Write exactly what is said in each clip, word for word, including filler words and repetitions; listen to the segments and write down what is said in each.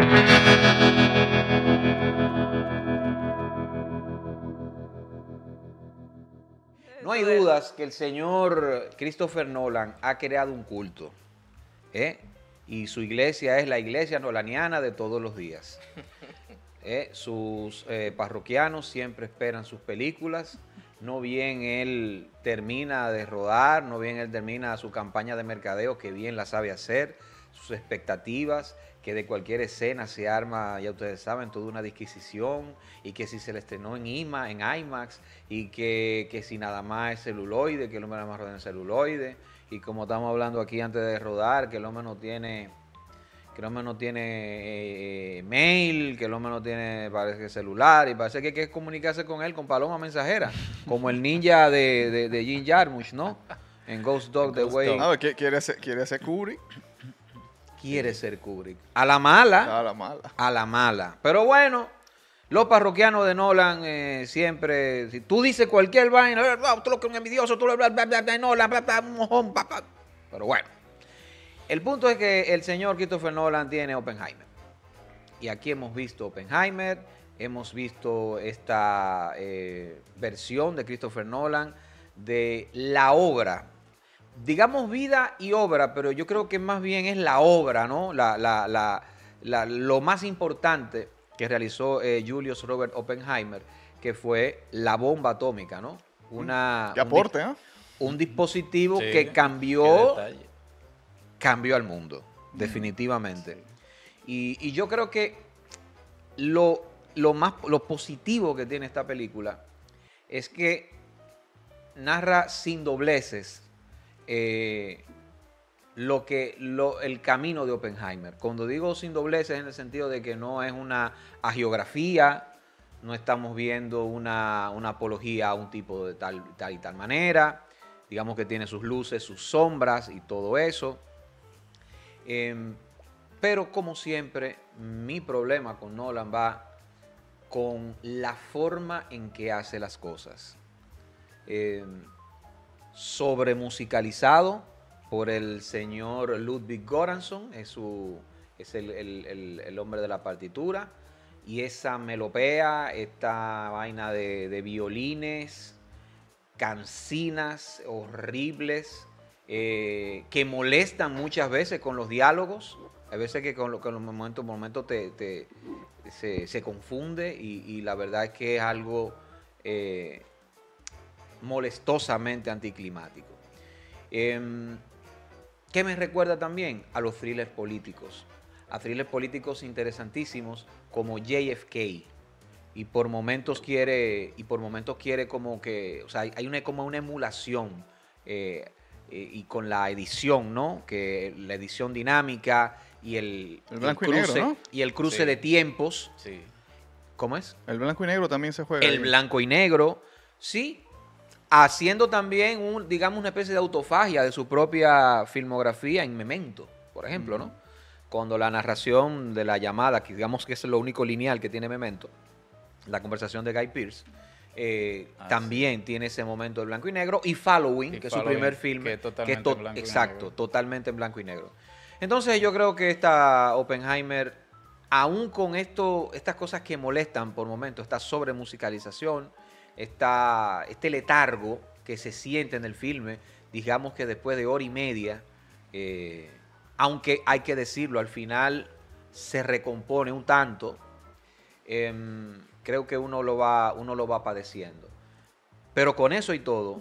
No hay dudas que el señor Christopher Nolan ha creado un culto, ¿eh? Y su iglesia es la iglesia nolaniana de todos los días. ¿Eh? Sus eh, parroquianos siempre esperan sus películas. No bien él termina de rodar, no bien él termina su campaña de mercadeo, que bien la sabe hacer, sus expectativas, que de cualquier escena se arma, ya ustedes saben, toda una disquisición, y que si se le estrenó en, IMA, en IMAX, y que, que si nada más es celuloide, que el hombre nada más roda en celuloide, y como estamos hablando aquí antes de rodar, que el hombre no tiene... que el hombre no tiene eh, mail, que el hombre no tiene, parece que celular, y parece que hay que comunicarse con él con paloma mensajera, como el ninja de, de, de Jim Jarmusch, ¿no? En Ghost Dog, The Way. No, quiere ser, quiere ser Kubrick. Quiere ser Kubrick. A la mala. A la mala. A la mala. Pero bueno, los parroquianos de Nolan eh, siempre, si tú dices cualquier vaina, tú lo que es un envidioso, tú lo bla, bla, bla, bla, Nolan, bla, bla, un mojón, bla, bla. Pero bueno. El punto es que el señor Christopher Nolan tiene Oppenheimer. Y aquí hemos visto Oppenheimer, hemos visto esta eh, versión de Christopher Nolan de la obra. Digamos vida y obra, pero yo creo que más bien es la obra, ¿no? La, la, la, la, lo más importante que realizó eh, Julius Robert Oppenheimer, que fue la bomba atómica, ¿no? Una, ¿Qué aporte, eh? Un, un dispositivo Sí, que cambió... qué detalle. cambió al mundo, definitivamente. Sí. Y, y yo creo que lo, lo, más, lo positivo que tiene esta película es que narra sin dobleces eh, lo que, lo, el camino de Oppenheimer. Cuando digo sin dobleces, en el sentido de que no es una agiografía, no estamos viendo una, una apología a un tipo de tal, tal y tal manera. Digamos que tiene sus luces, sus sombras y todo eso. Eh, pero como siempre, mi problema con Nolan va con la forma en que hace las cosas. Eh, sobre musicalizado por el señor Ludwig Göransson, es, su, es el, el, el, el hombre de la partitura, y esa melopea, esta vaina de, de violines, cansinas horribles, Eh, que molestan muchas veces con los diálogos. Hay veces que con, lo, con los momentos, momentos te, te, se, se confunde y, y la verdad es que es algo eh, molestosamente anticlimático. Eh, ¿Qué me recuerda también? A los thrillers políticos. A thrillers políticos interesantísimos como J F K. Y por momentos quiere, y por momentos quiere como que, o sea, hay una, como una emulación eh, Eh, y con la edición, ¿no? Que la edición dinámica y el, el blanco el cruce, y negro, ¿no? Y el cruce Sí. de tiempos. Sí. ¿Cómo es? El blanco y negro también se juega. El ahí. blanco y negro, sí. Haciendo también, un, digamos, una especie de autofagia de su propia filmografía en Memento, por ejemplo, ¿no? Cuando la narración de la llamada, que digamos que es lo único lineal que tiene Memento, la conversación de Guy Pearce, Eh, ah, también sí. tiene ese momento de blanco y negro, y Following, y que es Following, su primer filme, que es totalmente que to en blanco y exacto, negro. totalmente en blanco y negro. Entonces yo creo que esta Oppenheimer, aún con esto, estas cosas que molestan por momentos, esta sobremusicalización, esta, este letargo que se siente en el filme, digamos que después de hora y media, eh, aunque hay que decirlo, al final se recompone un tanto. Eh, creo que uno lo va, uno lo va padeciendo. Pero con eso y todo,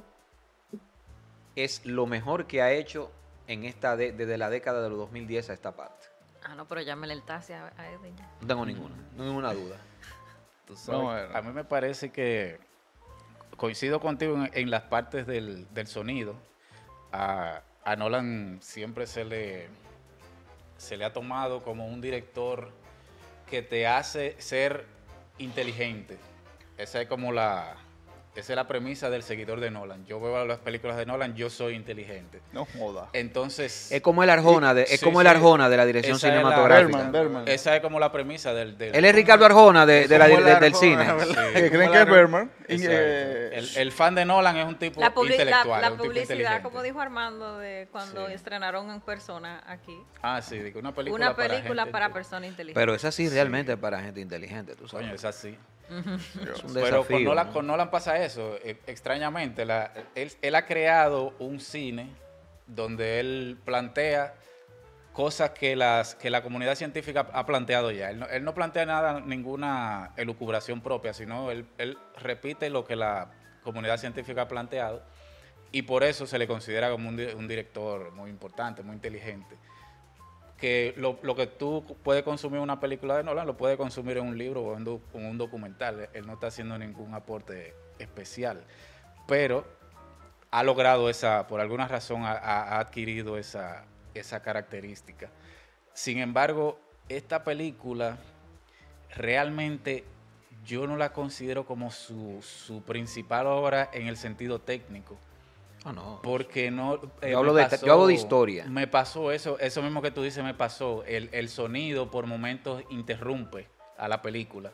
es lo mejor que ha hecho en esta de, desde la década de los dos mil diez a esta parte. Ah, no, pero llámele el taxi a, a Edwin ya. No tengo ninguna, ninguna duda. Tú sabes, No, bueno. a mí me parece que coincido contigo en, en las partes del, del sonido. A, a Nolan siempre se le, se le ha tomado como un director que te hace ser inteligente. Esa es como la, Esa es la premisa del seguidor de Nolan. Yo veo las películas de Nolan, yo soy inteligente. No joda. Entonces... Es como el Arjona de, es Sí, como el sí. Arjona de la dirección Esa es la- cinematográfica. Berman, Berman. Esa es como la premisa del... del- Él es Ricardo Arjona de, de la, Como de- el del Arjona, cine. ¿verdad? Sí. Que creen Como que es la- Berman. y, Exacto. eh, El, el fan de Nolan es un tipo La, publi- la- intelectual. la es un tipo publicidad, inteligente. como dijo Armando, de cuando Sí. estrenaron en persona aquí. Ah, sí, digo, una película Una para película gente para inte- personas inteligentes. Pero es así realmente para gente inteligente, tú sabes. Coño, es así. Es un Pero con desafío, Nolan, ¿no? con Nolan pasa eso. eh, extrañamente, la- él, él ha creado un cine donde él plantea cosas que, las, que la comunidad científica ha planteado ya. Él no, él no plantea nada, ninguna elucubración propia, sino él, él repite lo que la comunidad científica ha planteado y por eso se le considera como un, di- un director muy importante, muy inteligente. Que lo, lo que tú puedes consumir en una película de Nolan lo puedes consumir en un libro o en, do- en un documental. Él no está haciendo ningún aporte especial, pero ha logrado esa, por alguna razón ha, ha- ha adquirido esa, esa característica. Sin embargo, esta película realmente yo no la considero como su, su principal obra en el sentido técnico. Ah, no. Porque no. eh, Yo hablo me de- yo hablo de historia. Me pasó eso, eso mismo que tú dices, me pasó. El, el sonido por momentos interrumpe a la película.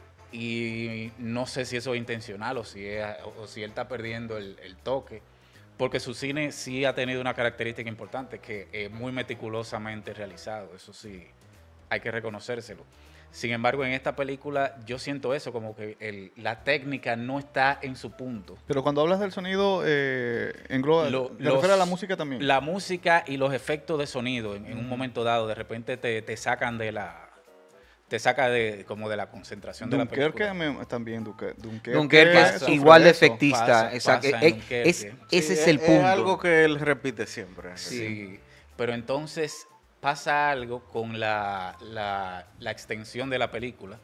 Y no sé si eso es intencional o si, es, o si él está perdiendo el, el toque. Porque su cine sí ha tenido una característica importante, que es muy meticulosamente realizado. Eso sí, hay que reconocérselo. Sin embargo, en esta película yo siento eso, como que el- la técnica no está en su punto. Pero cuando hablas del sonido, eh, engloba, Lo- ¿te los- refieres a la música también? La música y los efectos de sonido en, en un momento dado, de repente te, te sacan de la, te saca de como de la concentración de la Dunkerque película. me- también, Dunkerque. Dunkerque, Dunkerque es sufre igual de eso. efectista. Pasa- exacto. pasa en Es- Dunkerque. es- ese Sí, es el punto. Es algo que él repite siempre. Sí, pero entonces pasa algo con la, la, la extensión de la película.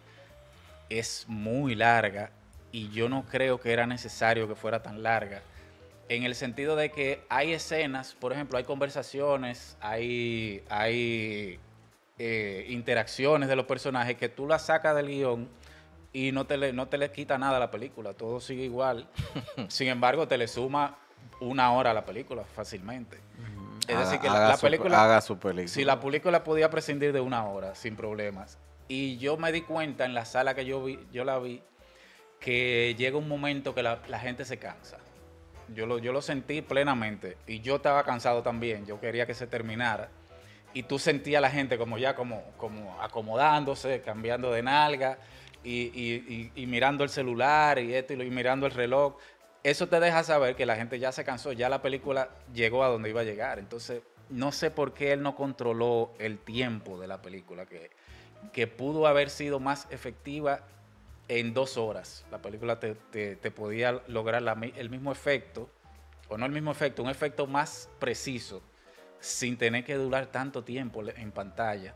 Es muy larga y yo no creo que era necesario que fuera tan larga. En el sentido de que hay escenas, por ejemplo, hay conversaciones, hay, hay eh, interacciones de los personajes que tú las sacas del guión y no te, le, no te le quita nada a la película, todo sigue igual. Sin embargo, te le suma una hora a la película fácilmente. Es Haga- decir, que la, haga la su- película... haga su película. Si la película podía prescindir de una hora sin problemas. Y yo me di cuenta en la sala que yo vi, yo la vi, que llega un momento que la, la gente se cansa. Yo lo, yo lo sentí plenamente. Y yo estaba cansado también. Yo quería que se terminara. Y tú sentías a la gente como ya como, como acomodándose, cambiando de nalga y, y- y- y mirando el celular y esto y, lo- y mirando el reloj. Eso te deja saber que la gente ya se cansó, ya la película llegó a donde iba a llegar. Entonces, no sé por qué él no controló el tiempo de la película, que, que pudo haber sido más efectiva en dos horas. La película te, te- te podía lograr la mi- el mismo efecto, o no el mismo efecto, un efecto más preciso, sin tener que durar tanto tiempo le- en pantalla.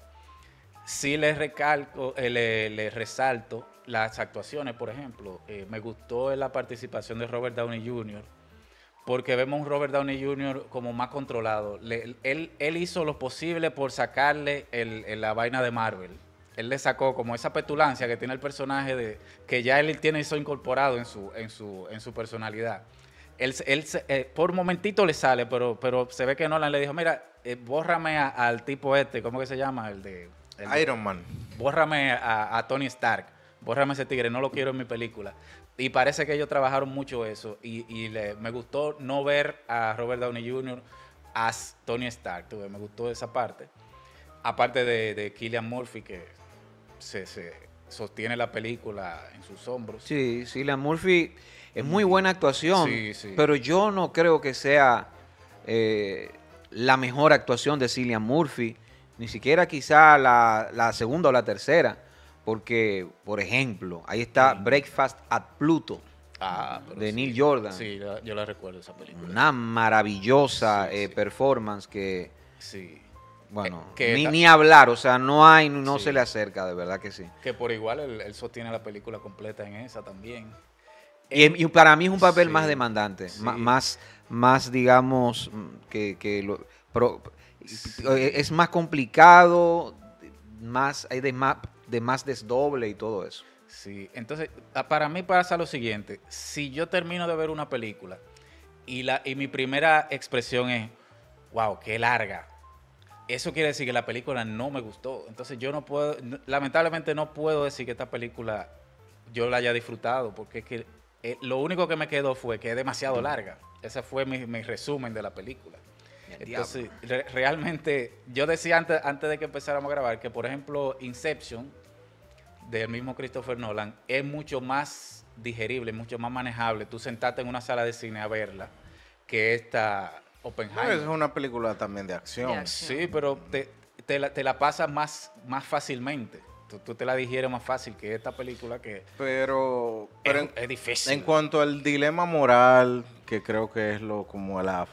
Sí le recalco, eh, le, le resalto las actuaciones, por ejemplo. Eh, me gustó la participación de Robert Downey junior, porque vemos un Robert Downey junior como más controlado. Le- él, él hizo lo posible por sacarle el- el- la vaina de Marvel. Él le sacó como esa petulancia que tiene el personaje, de que ya él tiene eso incorporado en su, en su, en su personalidad. Él, se- él se- eh, por un momentito le sale, pero, pero se ve que Nolan le dijo, mira, eh, bórrame a- al tipo este, ¿cómo que se llama? El de... el de- Iron Man. bórrame a, a Tony Stark, bórrame ese tigre, no lo quiero en mi película. Y parece que ellos trabajaron mucho eso. Y, y le- me gustó no ver a Robert Downey junior as Tony Stark. tú ves, Me gustó esa parte. Aparte de, de Cillian Murphy, que se, se sostiene la película en sus hombros. Sí, sí, la Murphy es muy buena actuación, Sí, sí. pero yo no creo que sea eh, la mejor actuación de Cillian Murphy, ni siquiera quizá la, la segunda o la tercera, porque, por ejemplo, ahí está Breakfast at Pluto, Ah, pero de sí. Neil Jordan. Sí, la- yo la recuerdo esa película. una maravillosa Sí, eh, sí. performance que, Sí. bueno, Eh, que ni, ta- ni hablar, o sea, no hay, no Sí. se le acerca, de verdad que sí. Que por igual él, él sostiene la película completa en esa también. Y, y para mí es un papel Sí, más demandante, sí. ma- más, más, digamos, mm, que, que lo- pro- es más complicado, más, hay de más, de más desdoble y todo eso. Sí, entonces, a- para mí pasa lo siguiente, si yo termino de ver una película y, la, y mi primera expresión es, wow, qué larga, eso quiere decir que la película no me gustó. Entonces yo no puedo, no- lamentablemente no puedo decir que esta película yo la haya disfrutado, porque es que eh, lo único que me quedó fue que es demasiado larga. Ese fue mi, mi resumen de la película. El Entonces, re- realmente, yo decía antes, antes de que empezáramos a grabar que, por ejemplo, Inception, del mismo Christopher Nolan, es mucho más digerible, mucho más manejable. Tú sentarte en una sala de cine a verla que esta No, Oppenheimer. es una película también de acción. De acción. Sí, pero te, te la, te la pasas más, más fácilmente. Tú, tú te la digieres más fácil que esta película que Pero, pero es, en, es difícil. en cuanto al dilema moral, que creo que es lo como la,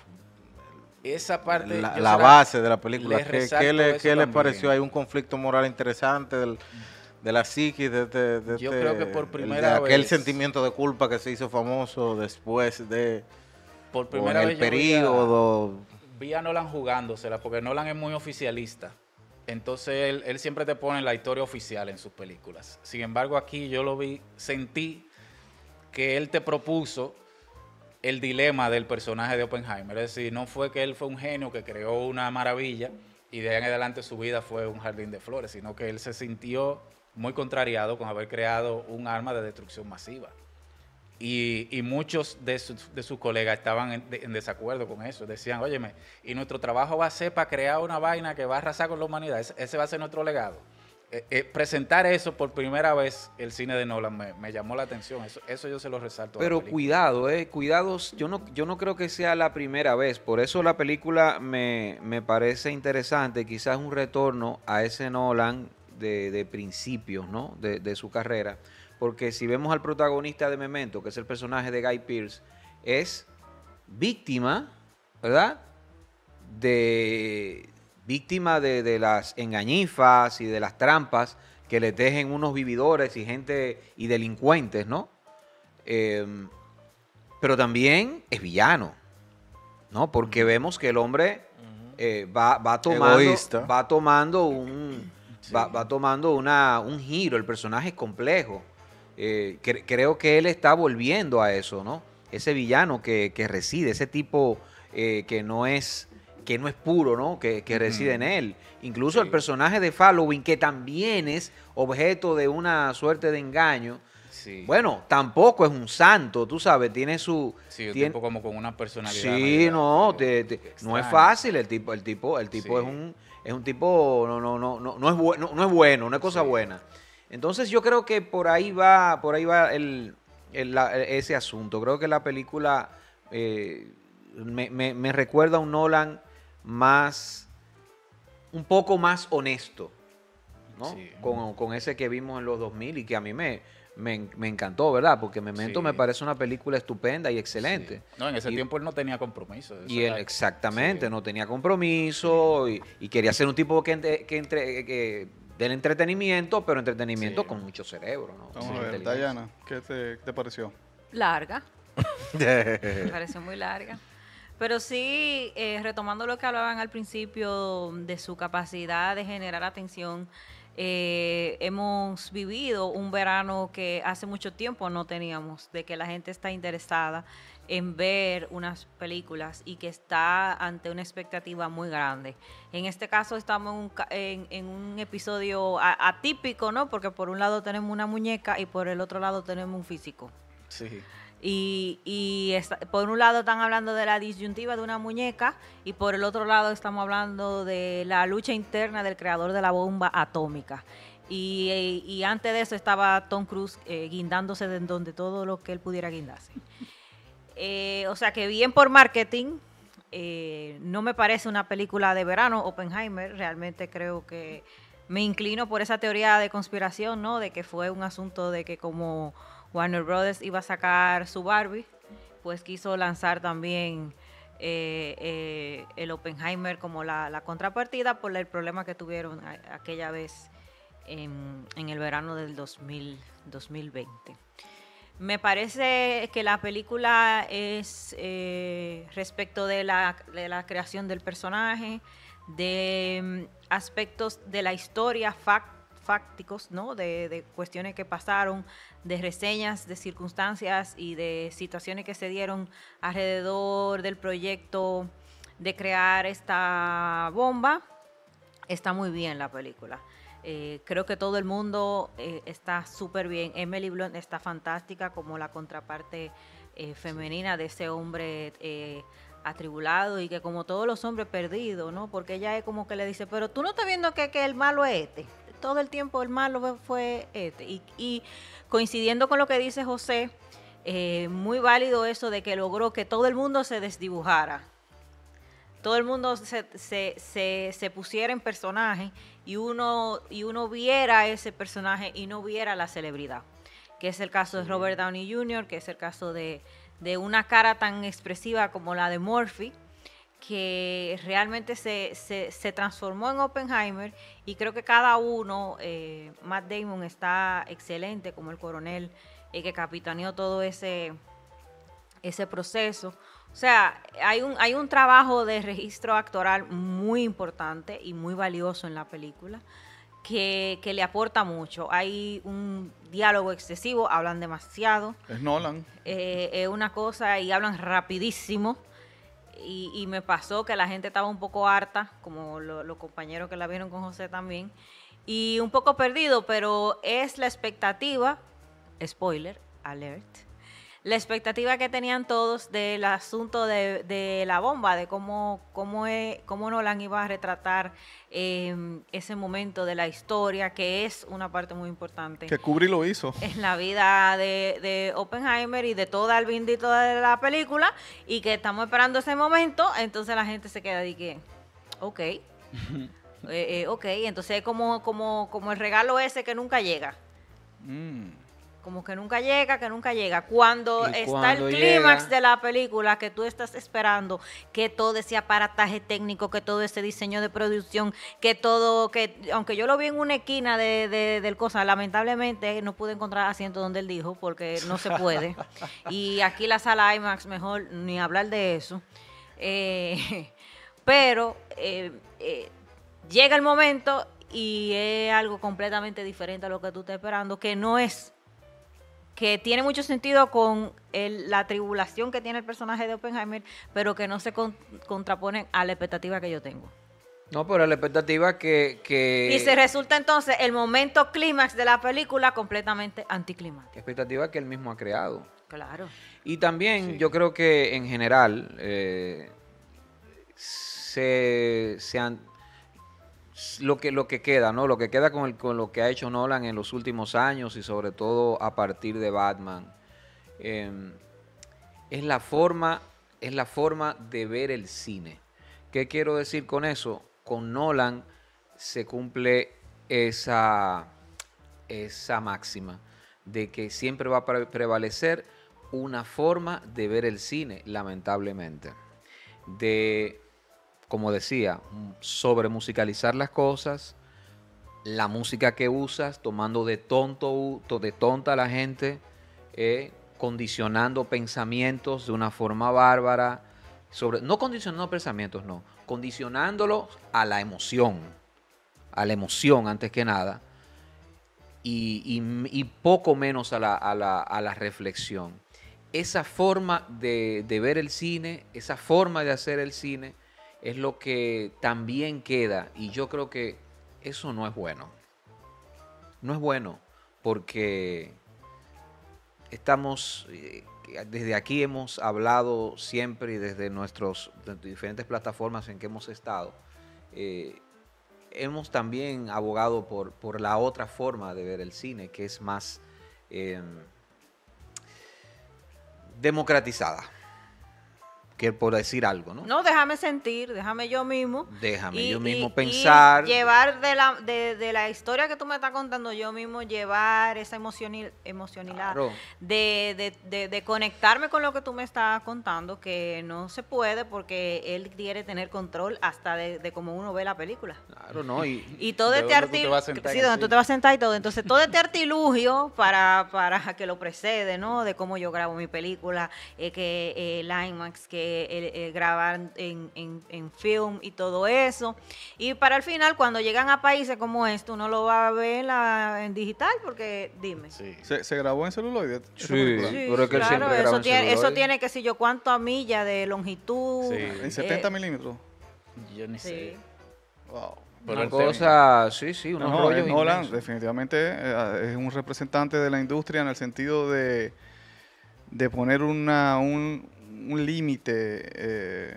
Esa parte... la, yo la se la- base de la película, les ¿qué, resalto qué le, eso qué le también. pareció? Hay un conflicto moral interesante del, de la psiquis, de, este- de Yo este- creo que por el- primera de aquel vez- sentimiento de culpa que se hizo famoso después de... Por o en primera el vez yo vi a- periodo... vi a Nolan jugándosela, porque Nolan es muy oficialista. Entonces él, él siempre te pone la historia oficial en sus películas. Sin embargo, aquí yo lo vi, sentí que él te propuso el dilema del personaje de Oppenheimer. Es decir, no fue que él fue un genio que creó una maravilla y de ahí en adelante su vida fue un jardín de flores, sino que él se sintió muy contrariado con haber creado un arma de destrucción masiva. Y, y muchos de sus, de sus colegas estaban en, de- en desacuerdo con eso. Decían, óyeme, y nuestro trabajo va a ser para crear una vaina que va a arrasar con la humanidad. Ese, ese va a ser nuestro legado. Eh, eh, presentar eso por primera vez, el cine de Nolan, me, me llamó la atención. Eso, eso yo se lo resalto. a la Pero película. cuidado, eh, cuidados, yo no, yo no creo que sea la primera vez, por eso la película me, me parece interesante, quizás un retorno a ese Nolan de, de principios, ¿no? De, de su carrera, porque si vemos al protagonista de Memento, que es el personaje de Guy Pearce, es víctima, ¿verdad? De víctima de, de las engañifas y de las trampas que le tejen unos vividores y gente y delincuentes, ¿no? Eh, pero también es villano, ¿no? Porque vemos que el hombre eh, va, va tomando, Egoísta. va tomando un, va, va tomando una, un giro. El personaje es complejo. Eh, cre- creo que él está volviendo a eso, ¿no? Ese villano que, que reside, ese tipo eh, que no es que no es puro, ¿no? Que, que reside en él. Incluso Sí. el personaje de Halloween, que también es objeto de una suerte de engaño. Sí. Bueno, tampoco es un santo, tú sabes, tiene su... Sí, un tiene- tipo como con una personalidad. Sí, media- no, medio te- te- no es extraña. fácil el tipo, el tipo, el tipo Sí. es un, es un tipo, no, no, no, no, no es bueno, no es bueno, no es cosa Sí. buena. Entonces yo creo que por ahí va, por ahí va el, el- la- ese asunto. Creo que la película eh, me, me- me recuerda a un Nolan más, un poco más honesto, ¿no? Sí. Con, con ese que vimos en los dos mil y que a mí me, me, me encantó, ¿verdad? Porque Memento Sí. me parece una película estupenda y excelente. Sí. No, en ese Y- tiempo él no tenía compromiso. eso Y él, era- exactamente, sí. no tenía compromiso y, y quería ser un tipo que, entre- que, entre- que del entretenimiento, pero entretenimiento Sí. con mucho cerebro, ¿no? Vamos Con a ver, inteligencia. Dayana, ¿qué te, qué te pareció? Larga, me pareció muy larga. Pero sí, eh, retomando lo que hablaban al principio de su capacidad de generar atención, eh, hemos vivido un verano que hace mucho tiempo no teníamos, de que la gente está interesada en ver unas películas y que está ante una expectativa muy grande. En este caso estamos en un, ca- en, en un episodio a- atípico, ¿no? Porque por un lado tenemos una muñeca y por el otro lado tenemos un físico. Sí. Y, y esta- por un lado están hablando de la disyuntiva de una muñeca y por el otro lado estamos hablando de la lucha interna del creador de la bomba atómica. Y, y antes de eso estaba Tom Cruise eh, guindándose de donde todo lo que él pudiera guindarse. Eh, o sea que bien por marketing, eh, no me parece una película de verano, Oppenheimer, realmente creo que me inclino por esa teoría de conspiración, ¿no? De que fue un asunto de que como Warner Brothers iba a sacar su Barbie, pues quiso lanzar también eh, eh, el Oppenheimer como la, la contrapartida por el problema que tuvieron a- aquella vez en, en el verano del dos mil, dos mil veinte. Me parece que la película es eh, respecto de la, de la creación del personaje, de mm, aspectos de la historia, fac- fácticos, ¿no? De, de cuestiones que pasaron, de reseñas, de circunstancias y de situaciones que se dieron alrededor del proyecto de crear esta bomba. Está muy bien la película. Eh, creo que todo el mundo eh, está súper bien. Emily Blunt está fantástica como la contraparte eh, femenina de ese hombre eh, atribulado y que como todos los hombres perdidos, ¿no? Porque ella es como que le dice, pero tú no estás viendo que, que el malo es este. Todo el tiempo el malo fue este. Y, y coincidiendo con lo que dice José, eh, muy válido eso de que logró que todo el mundo se desdibujara. Todo el mundo se, se, se, se pusiera en personaje y uno, y uno viera ese personaje y no viera la celebridad. Que es el caso de Robert Downey junior, que es el caso de, de una cara tan expresiva como la de Murphy, que realmente se, se, se transformó en Oppenheimer y creo que cada uno, eh, Matt Damon está excelente como el coronel eh, que capitaneó todo ese, ese proceso. O sea, hay un, hay un trabajo de registro actoral muy importante y muy valioso en la película que, que le aporta mucho. Hay un diálogo excesivo, hablan demasiado. Es Nolan. Eh, es una cosa y hablan rapidísimo. Y, y me pasó que la gente estaba un poco harta, como lo, los compañeros que la vieron con José también, y un poco perdido, pero es la expectativa, spoiler alert, la expectativa que tenían todos del asunto de, de la bomba, de cómo, cómo, es, cómo Nolan iba a retratar eh, ese momento de la historia, que es una parte muy importante. Que Kubrick lo hizo. En la vida de, de Oppenheimer y de toda el bendito de la película, y que estamos esperando ese momento, entonces la gente se queda de que, ok, eh, eh, ok, entonces es como, como, como el regalo ese que nunca llega. Mm. Como que nunca llega, que nunca llega. Cuando Y está cuando el clímax llega- de la película, que tú estás esperando que todo ese aparataje técnico, que todo ese diseño de producción, que todo, que aunque yo lo vi en una esquina de, de, del cosa, lamentablemente no pude encontrar asiento donde él dijo, porque no se puede. Y aquí la sala IMAX, mejor ni hablar de eso. Eh, pero eh, eh, llega el momento y es algo completamente diferente a lo que tú estás esperando, que no es... que tiene mucho sentido con el, la tribulación que tiene el personaje de Oppenheimer, pero que no se con, contrapone a la expectativa que yo tengo. No, pero la expectativa que... que Y se resulta entonces el momento clímax de la película completamente anticlimático. expectativa que él mismo ha creado. Claro. Y también Sí. yo creo que en general eh, se, se han- lo que lo que queda, ¿no? Lo que queda con, el, con lo que ha hecho Nolan en los últimos años y sobre todo a partir de Batman eh, es la forma es la forma de ver el cine. ¿Qué quiero decir con eso? Con Nolan se cumple esa esa máxima de que siempre va a pre- prevalecer una forma de ver el cine, lamentablemente. De, como decía, sobre musicalizar las cosas, la música que usas, tomando de tonto, de tonta a la gente, eh, condicionando pensamientos de una forma bárbara, sobre, no condicionando pensamientos, no, condicionándolos a la emoción, a la emoción antes que nada, y, y- y poco menos a la, a la- a la reflexión. Esa forma de, de ver el cine, esa forma de hacer el cine, es lo que también queda, y yo creo que eso no es bueno. No es bueno, porque estamos, eh, desde aquí hemos hablado siempre y desde nuestras diferentes plataformas en que hemos estado, eh, hemos también abogado por, por la otra forma de ver el cine, que es más eh, democratizada, que por decir algo, ¿no? No, déjame sentir, déjame yo mismo. Déjame y- yo mismo y- pensar. y llevar de la, de, de la historia que tú me estás contando, yo mismo llevar esa emocionil, emocionalidad Claro. de, de, de, de conectarme con lo que tú me estás contando, que no se puede porque él quiere tener control hasta de, de cómo uno ve la película. Claro, ¿no? Y, Y todo ¿De este dónde tú te vas a artilugio, sentar sí, en el donde tú cine? te vas a sentar y todo. Entonces, todo este artilugio para, para que lo precede, ¿no? De cómo yo grabo mi película, eh, que eh, el IMAX, que eh, el- el grabar en, en, en film y todo eso. Y para el final, cuando llegan a países como este, uno lo va a ver en, la- en digital, porque dime. Sí. ¿Se, se grabó en celuloide? esa Sí. película? Sí, pero es que él claro, siempre graba eso en tiene, eso celuloide. tiene que sé yo cuánto a milla de longitud. Sí. En setenta eh, milímetros. Yo ni sí. sé. Wow. Pero Una el tema- cosa, sí, sí, unos No, no, rollos es Nolan inmensos. definitivamente eh, es un representante de la industria en el sentido de, de poner una, un, un límite, eh,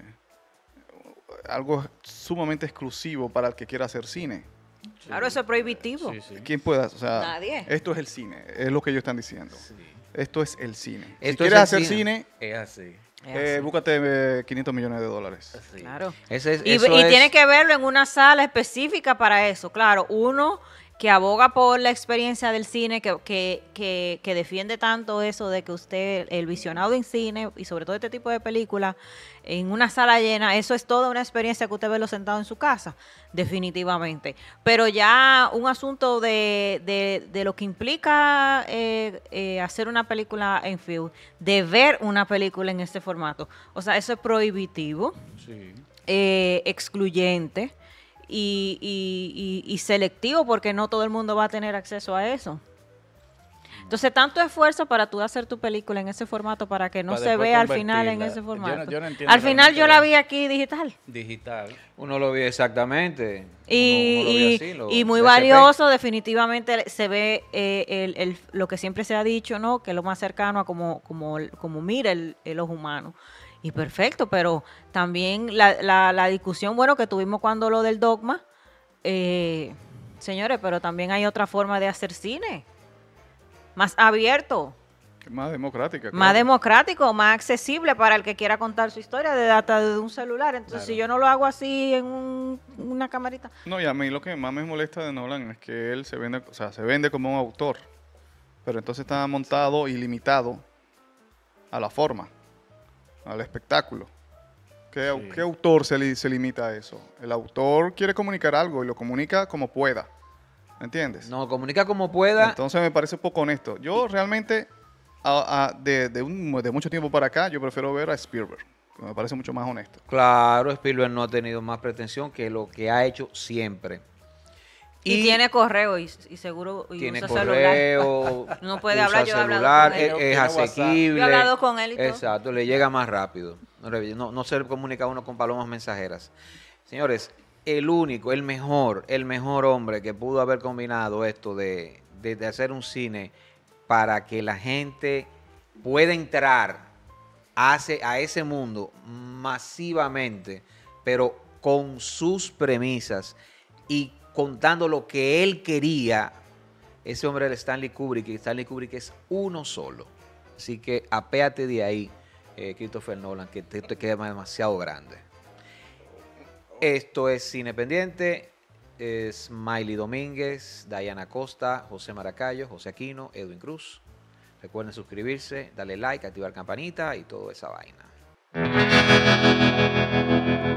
algo sumamente exclusivo para el que quiera hacer cine. Claro, eso es prohibitivo. Sí, sí. ¿Quién pueda? O sea, Nadie. esto es el cine, es lo que ellos están diciendo. Sí. Esto es el cine. Si Esto es quieres el hacer cine. cine, Es así. Es eh, así. búscate eh, quinientos millones de dólares. Así. Claro. Ese es- Y, eso y es- tiene que verlo en una sala específica para eso. Claro, uno que aboga por la experiencia del cine, que, que, que, que defiende tanto eso de que usted, el visionado en cine, y sobre todo este tipo de películas, en una sala llena, eso es toda una experiencia que usted verlo sentado en su casa, definitivamente. Pero ya un asunto de, de, de lo que implica eh, eh, hacer una película en film, de ver una película en este formato, o sea, eso es prohibitivo, Sí. eh, excluyente y, y- y- y selectivo, porque no todo el mundo va a tener acceso a eso. Entonces, tanto esfuerzo para tú hacer tu película en ese formato para que no Para se después vea al final en convertirla. ese Yo no- formato. yo no entiendo Al final yo la realmente vi aquí digital. Digital. Uno lo ve exactamente. Y, uno, uno lo ve y- así, lo- y muy B S P. valioso, definitivamente se ve eh, el, el- lo que siempre se ha dicho, ¿no? Que es lo más cercano a como, como, como mira el, el ojo humano. Y perfecto, pero también la, la, la discusión, bueno, que tuvimos cuando lo del dogma, eh, señores, pero también hay otra forma de hacer cine, más abierto, Más democrática. más claro. democrático, más accesible para el que quiera contar su historia de hasta de un celular. Entonces, si yo no lo hago así en un- una camarita, No, y a mí lo que más me molesta de Nolan es que él se vende, o sea, se vende como un autor, pero entonces está montado y limitado a la forma, al espectáculo. ¿Qué, au- Sí. qué autor se, li- se limita a eso? El autor quiere comunicar algo y lo comunica como pueda, ¿me entiendes? No, comunica como pueda. Entonces me parece poco honesto. Yo realmente, a- a- de, de un- de mucho tiempo para acá, yo prefiero ver a Spielberg, que me parece mucho más honesto. Claro, Spielberg no ha tenido más pretensión que lo que ha hecho siempre. y, tiene correo y, y seguro y tiene usa correo, celular. No puede usa hablar, yo he hablado celular, con él. es, es Tiene WhatsApp. asequible. Yo he hablado con él y todo. Exacto, le llega más rápido. No, le- no, no se comunica uno con palomas mensajeras. Señores, el único, el mejor, el mejor hombre que pudo haber combinado esto de, de- de hacer un cine para que la gente pueda entrar a ese, a ese mundo masivamente, pero con sus premisas y contando lo que él quería, ese hombre era Stanley Kubrick, y Stanley Kubrick es uno solo. Así que apéate de ahí, eh, Christopher Nolan, que te, te queda demasiado grande. Esto es Cine Pendiente, es Miley Domínguez, Diana Costa, José Maracayo, José Aquino, Edwin Cruz. Recuerden suscribirse, darle like, activar campanita y toda esa vaina.